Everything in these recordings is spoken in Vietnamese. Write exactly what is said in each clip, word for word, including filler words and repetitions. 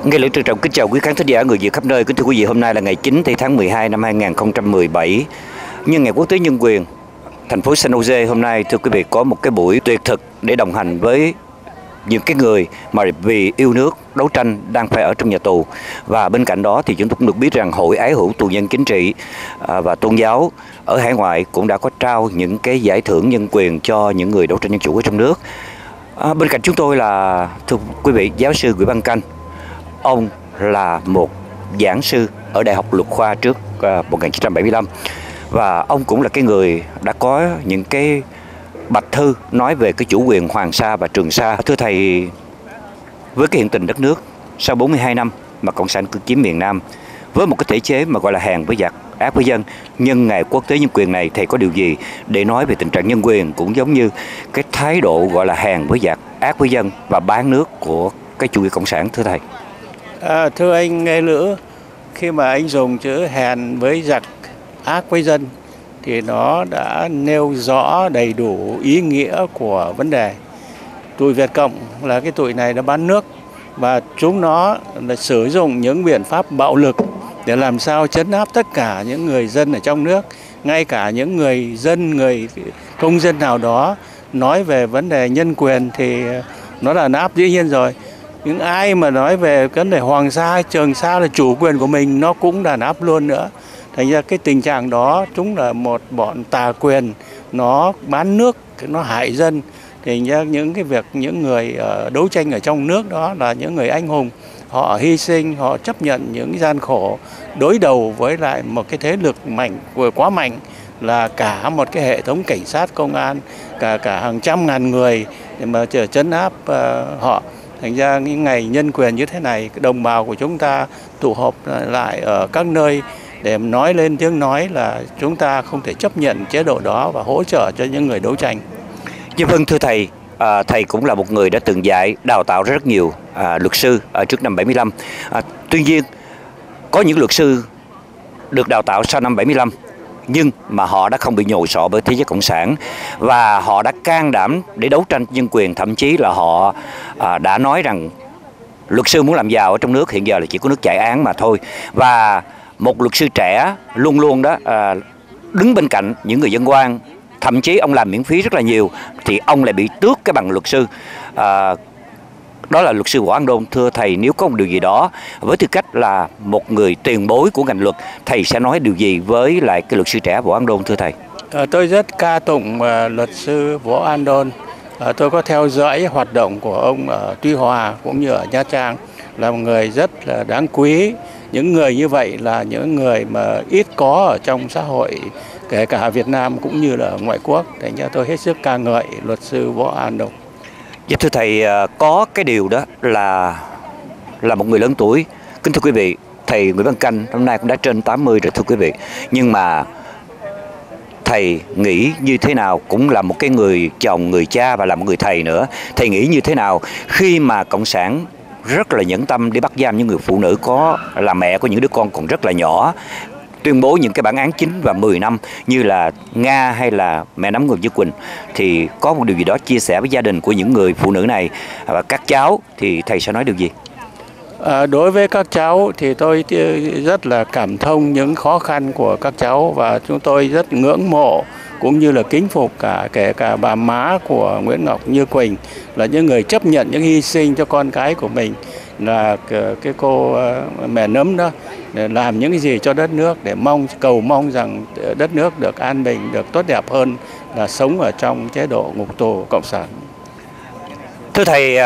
Nghe lời trân trọng kính chào quý khán thính giả người Việt khắp nơi. Kính thưa quý vị, hôm nay là ngày chín tháng mười hai năm hai nghìn không trăm mười bảy, nhân ngày Quốc tế Nhân quyền. Thành phố San Jose hôm nay, thưa quý vị, có một cái buổi tuyệt thực để đồng hành với những cái người mà vì yêu nước đấu tranh đang phải ở trong nhà tù. Và bên cạnh đó thì chúng tôi cũng được biết rằng Hội Ái hữu tù nhân chính trị và tôn giáo ở hải ngoại cũng đã có trao những cái giải thưởng nhân quyền cho những người đấu tranh dân chủ ở trong nước. À, bên cạnh chúng tôi là, thưa quý vị, giáo sư Nguyễn Văn Canh. Ông là một giảng sư ở Đại học Luật khoa trước uh, một nghìn chín trăm bảy mươi lăm. Và ông cũng là cái người đã có những cái bạch thư nói về cái chủ quyền Hoàng Sa và Trường Sa. Thưa thầy, với cái hiện tình đất nước sau bốn mươi hai năm mà Cộng sản cư chiếm miền Nam, với một cái thể chế mà gọi là hèn với giặc, ác với dân, nhân ngày Quốc tế nhân quyền này, thầy có điều gì để nói về tình trạng nhân quyền cũng giống như cái thái độ gọi là hèn với giặc, ác với dân và bán nước của cái chủ nghĩa cộng sản, thưa thầy? À, thưa anh Nghe Lữ, khi mà anh dùng chữ hèn với giặc, ác với dân thì nó đã nêu rõ đầy đủ ý nghĩa của vấn đề. Tụi Việt Cộng là cái tụi này đã bán nước và chúng nó là sử dụng những biện pháp bạo lực để làm sao trấn áp tất cả những người dân ở trong nước, ngay cả những người dân, người công dân nào đó nói về vấn đề nhân quyền thì nó là áp dĩ nhiên rồi. Những ai mà nói về vấn đề Hoàng Sa, Trường Sa là chủ quyền của mình, nó cũng đàn áp luôn nữa. Thành ra cái tình trạng đó chúng là một bọn tà quyền, nó bán nước, nó hại dân. Thành ra những cái việc những người uh, đấu tranh ở trong nước đó là những người anh hùng, họ hy sinh, họ chấp nhận những gian khổ đối đầu với lại một cái thế lực mạnh, quá mạnh là cả một cái hệ thống cảnh sát, công an, cả cả hàng trăm ngàn người để mà trấn áp uh, họ. Thành ra những ngày nhân quyền như thế này, đồng bào của chúng ta tụ họp lại ở các nơi để nói lên tiếng nói là chúng ta không thể chấp nhận chế độ đó và hỗ trợ cho những người đấu tranh. Dạ vâng, thưa thầy, à, thầy cũng là một người đã từng dạy, đào tạo rất nhiều à, luật sư ở trước năm bảy mươi lăm. À, tuy nhiên, có những luật sư được đào tạo sau năm bảy mươi lăm, nhưng mà họ đã không bị nhồi sọ bởi thế giới cộng sản và họ đã can đảm để đấu tranh nhân quyền, thậm chí là họ à, đã nói rằng luật sư muốn làm giàu ở trong nước hiện giờ là chỉ có nước chạy án mà thôi. Và một luật sư trẻ luôn luôn đó à, đứng bên cạnh những người dân oan, thậm chí ông làm miễn phí rất là nhiều thì ông lại bị tước cái bằng luật sư. À, đó là luật sư Võ An Đôn. Thưa thầy, nếu có một điều gì đó với tư cách là một người tiền bối của ngành luật, thầy sẽ nói điều gì với lại cái luật sư trẻ Võ An Đôn, thưa thầy? À, tôi rất ca tụng uh, luật sư Võ An Đôn. À, tôi có theo dõi hoạt động của ông ở Tuy Hòa cũng như ở Nha Trang, là một người rất là đáng quý. Những người như vậy là những người mà ít có ở trong xã hội, kể cả Việt Nam cũng như là ở ngoại quốc. Thành ra tôi hết sức ca ngợi luật sư Võ An Đôn. Dạ thưa thầy, có cái điều đó là là một người lớn tuổi. Kính thưa quý vị, thầy Nguyễn Văn Canh hôm nay cũng đã trên tám mươi rồi, thưa quý vị. Nhưng mà thầy nghĩ như thế nào, cũng là một cái người chồng, người cha và là một người thầy nữa. Thầy nghĩ như thế nào khi mà Cộng sản rất là nhẫn tâm để bắt giam những người phụ nữ có là mẹ của những đứa con còn rất là nhỏ, tuyên bố những cái bản án chín và mười năm như là Nga hay là Mẹ Nắm Người Như Quỳnh, thì có một điều gì đó chia sẻ với gia đình của những người phụ nữ này và các cháu thì thầy sẽ nói điều gì? À, đối với các cháu thì tôi rất là cảm thông những khó khăn của các cháu và chúng tôi rất ngưỡng mộ cũng như là kính phục cả kể cả bà má của Nguyễn Ngọc Như Quỳnh, là những người chấp nhận những hy sinh cho con cái của mình, là cái cô Mẹ Nấm đó, để làm những cái gì cho đất nước, để mong cầu mong rằng đất nước được an bình, được tốt đẹp hơn là sống ở trong chế độ ngục tù cộng sản. Thưa thầy,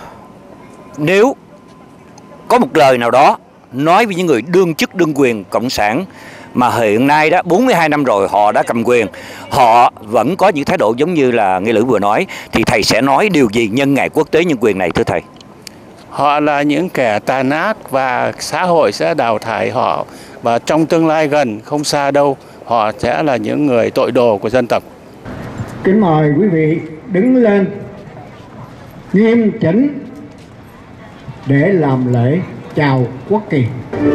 nếu có một lời nào đó nói với những người đương chức đương quyền cộng sản mà hiện nay đó bốn mươi hai năm rồi họ đã cầm quyền, họ vẫn có những thái độ giống như là Nghĩa Lữ vừa nói, thì thầy sẽ nói điều gì nhân ngày Quốc tế nhân quyền này, thưa thầy? Họ là những kẻ tàn ác và xã hội sẽ đào thải họ, và trong tương lai gần không xa đâu họ sẽ là những người tội đồ của dân tộc. Kính mời quý vị đứng lên nghiêm chỉnh để làm lễ chào quốc kỳ.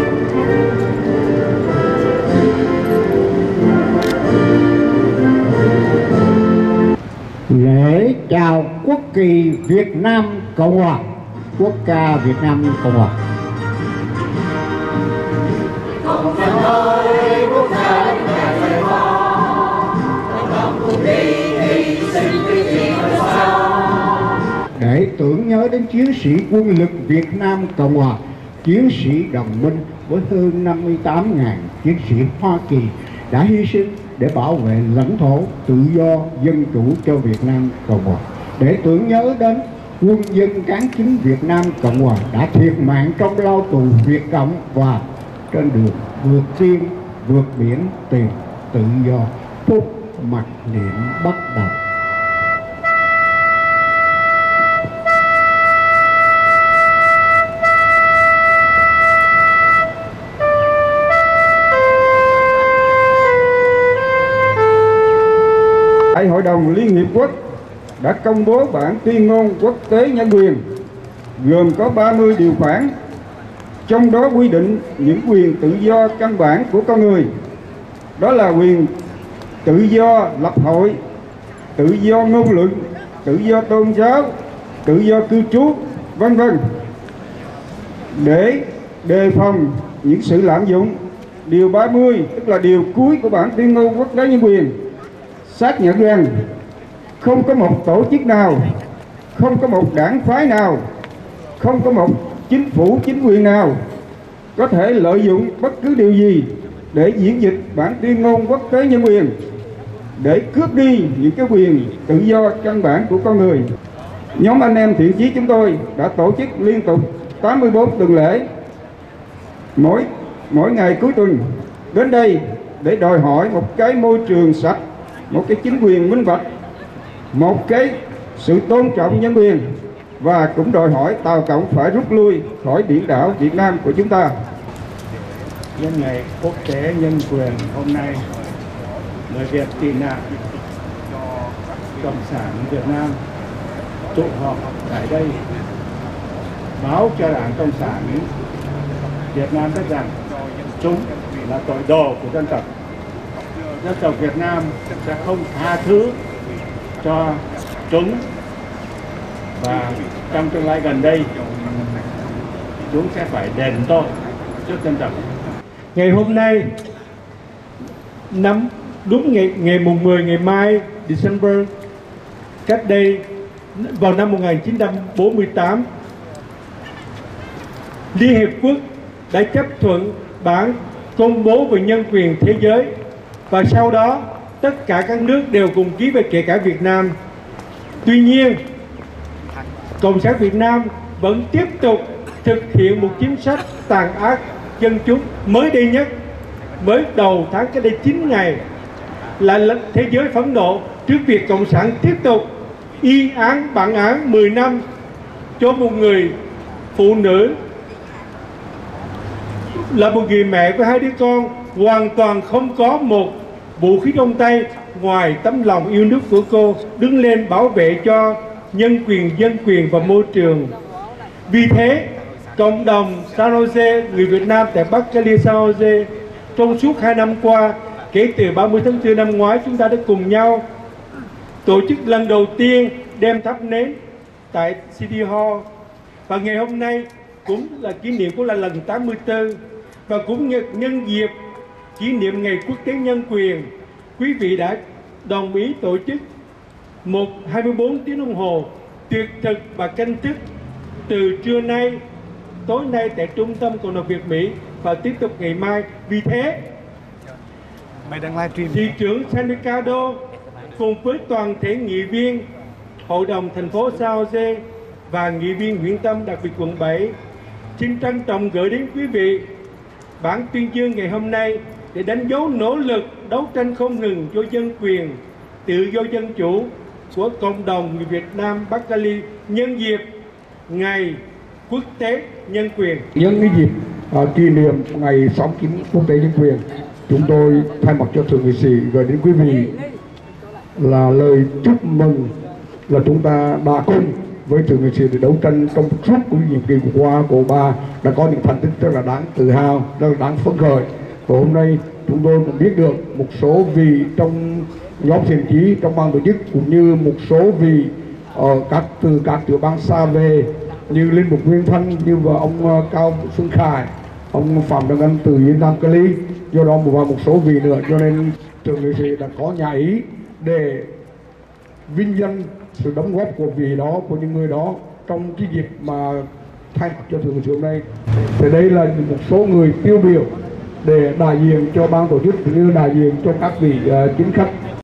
Lễ chào quốc kỳ Việt Nam Cộng Hòa, quốc ca Việt Nam Cộng Hòa. Để tưởng nhớ đến chiến sĩ quân lực Việt Nam Cộng Hòa, chiến sĩ đồng minh với hơn năm mươi tám nghìn chiến sĩ Hoa Kỳ đã hy sinh để bảo vệ lãnh thổ tự do dân chủ cho Việt Nam Cộng Hòa. Để tưởng nhớ đến quân dân cán chính Việt Nam Cộng Hòa đã thiệt mạng trong lao tù Việt Cộng và trên đường vượt biên vượt biển tìm tự do. Phút mặc niệm bắt đầu. Đại hội đồng Liên Hiệp Quốc đã công bố bản tuyên ngôn quốc tế nhân quyền, gồm có ba mươi điều khoản, trong đó quy định những quyền tự do căn bản của con người, đó là quyền tự do lập hội, tự do ngôn luận, tự do tôn giáo, tự do cư trú, vân vân. Để đề phòng những sự lạm dụng, điều ba mươi, tức là điều cuối của bản tuyên ngôn quốc tế nhân quyền, xác nhận rằng không có một tổ chức nào, không có một đảng phái nào, không có một chính phủ chính quyền nào có thể lợi dụng bất cứ điều gì để diễn dịch bản tuyên ngôn quốc tế nhân quyền, để cướp đi những cái quyền tự do căn bản của con người. Nhóm anh em thiện chí chúng tôi đã tổ chức liên tục tám mươi tư tuần lễ, mỗi mỗi ngày cuối tuần đến đây để đòi hỏi một cái môi trường sạch, một cái chính quyền minh bạch, một cái sự tôn trọng nhân quyền, và cũng đòi hỏi Tàu Cộng phải rút lui khỏi biển đảo Việt Nam của chúng ta. Nhân ngày quốc tế nhân quyền hôm nay, người Việt tị nạn Cộng sản Việt Nam tụ họp tại đây báo cho Đảng Cộng sản Việt Nam biết rằng chúng là tội đồ của dân tộc. Dân tộc Việt Nam sẽ không tha thứ cho chúng, và trong tương lai gần đây chúng sẽ phải đền tội trước dân tộc. Ngày hôm nay, năm đúng ngày ngày mùng mười, ngày mai December, cách đây vào năm một nghìn chín trăm bốn mươi tám, Liên Hiệp Quốc đã chấp thuận bản công bố về nhân quyền thế giới, và sau đó tất cả các nước đều cùng ký về, kể cả Việt Nam. Tuy nhiên, Cộng sản Việt Nam vẫn tiếp tục thực hiện một chính sách tàn ác dân chúng. Mới đây nhất, mới đầu tháng cách đây chín ngày, là thế giới phẫn nộ trước việc Cộng sản tiếp tục y án bản án mười năm cho một người phụ nữ, là một người mẹ với hai đứa con, hoàn toàn không có một vũ khí trong tay ngoài tấm lòng yêu nước của cô, đứng lên bảo vệ cho nhân quyền, dân quyền và môi trường. Vì thế, cộng đồng San Jose, người Việt Nam tại Bắc Cali, San Jose, trong suốt hai năm qua, kể từ ba mươi tháng tư năm ngoái, chúng ta đã cùng nhau tổ chức lần đầu tiên đem thắp nến tại City Hall, và ngày hôm nay cũng là kỷ niệm của là lần tám mươi tư, và cũng nhân dịp kỷ niệm Ngày Quốc tế Nhân quyền, quý vị đã đồng ý tổ chức một hai mươi bốn tiếng đồng hồ tuyệt thực và canh thức từ trưa nay, tối nay tại Trung tâm Cộng đồng Việt Mỹ, và tiếp tục ngày mai. Vì thế, thị trưởng San Ricardo cùng với toàn thể nghị viên Hội đồng thành phố San Jose và nghị viên huyện Tâm, đặc biệt quận bảy, xin trân trọng gửi đến quý vị bản tuyên dương ngày hôm nay để đánh dấu nỗ lực đấu tranh không ngừng cho dân quyền, tự do dân chủ của cộng đồng người Việt Nam Bắc Cali nhân dịp Ngày Quốc tế Nhân quyền. Nhân cái dịp uh, kỷ niệm ngày sáu mươi chín Quốc tế Nhân quyền, chúng tôi thay mặt cho thượng nghị sĩ gửi đến quý vị là lời chúc mừng là chúng ta đã cùng với thượng nghị sĩ để đấu tranh trong suốt của nhiệm kỳ qua của bà đã có những thành tích rất là đáng tự hào, rất là đáng phấn khởi. Và hôm nay chúng tôi cũng biết được một số vị trong nhóm thiện chí trong ban tổ chức, cũng như một số vị ở các từ các tiểu bang xa về như Linh Mục Nguyên Thanh, như và ông uh, Cao Xuân Khải, ông Phạm Đăng Anh từ Yên Nam Cali, do đó và một số vị nữa, cho nên thượng nghị sĩ đã có nhà ý để vinh danh sự đóng góp của vị đó, của những người đó trong cái dịp mà thay mặt cho thượng nghị sĩ hôm nay. Thì đây là một số người tiêu biểu để đại diện cho ban tổ chức cũng như đại diện cho các vị uh, chính khách.